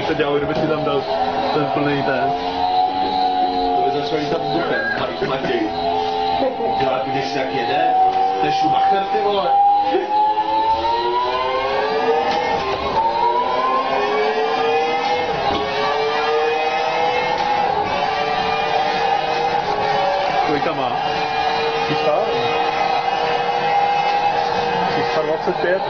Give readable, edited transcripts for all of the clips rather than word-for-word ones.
to dělal, kdyby si tam dal ten plný ten. To by začal jít tam vzduchem, Matěj. Dělá, když jak jede, to je Schumacher, ty vole. Kolika má? 325.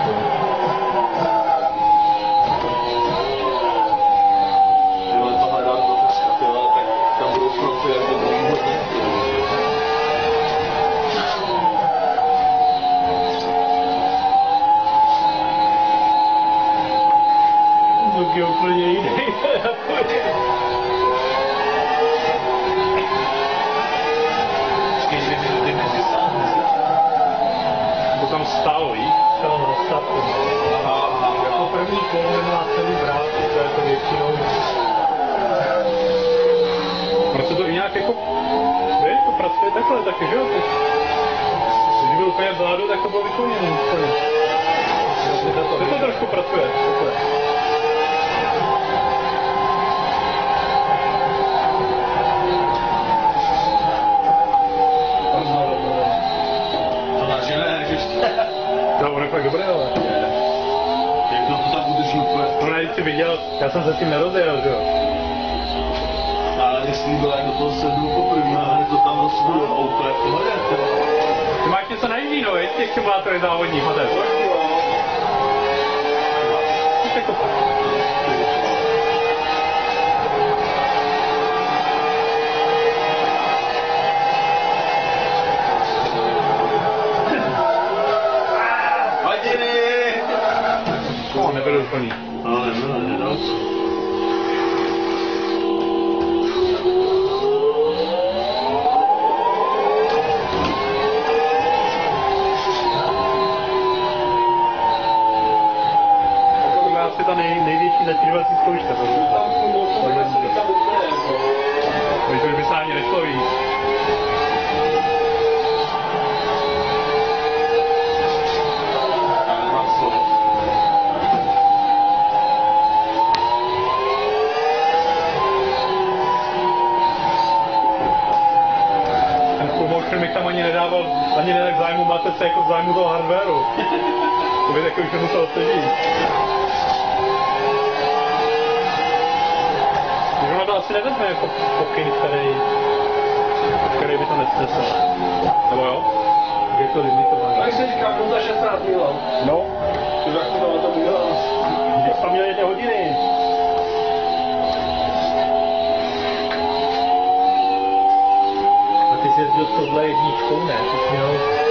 Tyhle to hledám do dneska, tyhle, tak tam budou fronty jak do druhého dne. Zvuk je úplně jiný. Počkej 2 minuty mezi sáhne. To tam stálo, víš? To na stavku. Jako první kolo nemá celý vrát, to je to většinou. Proč se to i nějak jako... Víš, to pracuje takhle taky, že jo? Když byl úplně vzadu, tak to bylo vykoněný úplně. To trošku pracuje, takhle. No, ono je fakt dobré, ale... Jak to tam udrží úplně? No, když jsi viděl, já jsem se s tím nerozjel, že jo? Ale jestli byl, jak do toho sednu poprvé, ale to tam rozsvůj auto, jak to jde, ty vole. Ty máš něco najíždí, no, víš, těch simulátorů závodních, Matej. Jako tak. No, nebyl úplný. Ale nebyl, nedal to. To byla asi ta největší zatřívací zkouška. Víš, už by se ani nešlo víc. Bych tam ani nedával, ani ne k zájmu matece, jako k zájmu toho hardwareu. To by takový, že musel sedít. Když ono to asi nevezme jako pokyn, který by to nesnesl. Nebo jo? Je to limitované. Tak se říká, komu za 16 měla. No, To jak to měla. když tam měli ty hodiny. A ty jsi jezdil s tohle jedničkou, ne? Ty jsi měl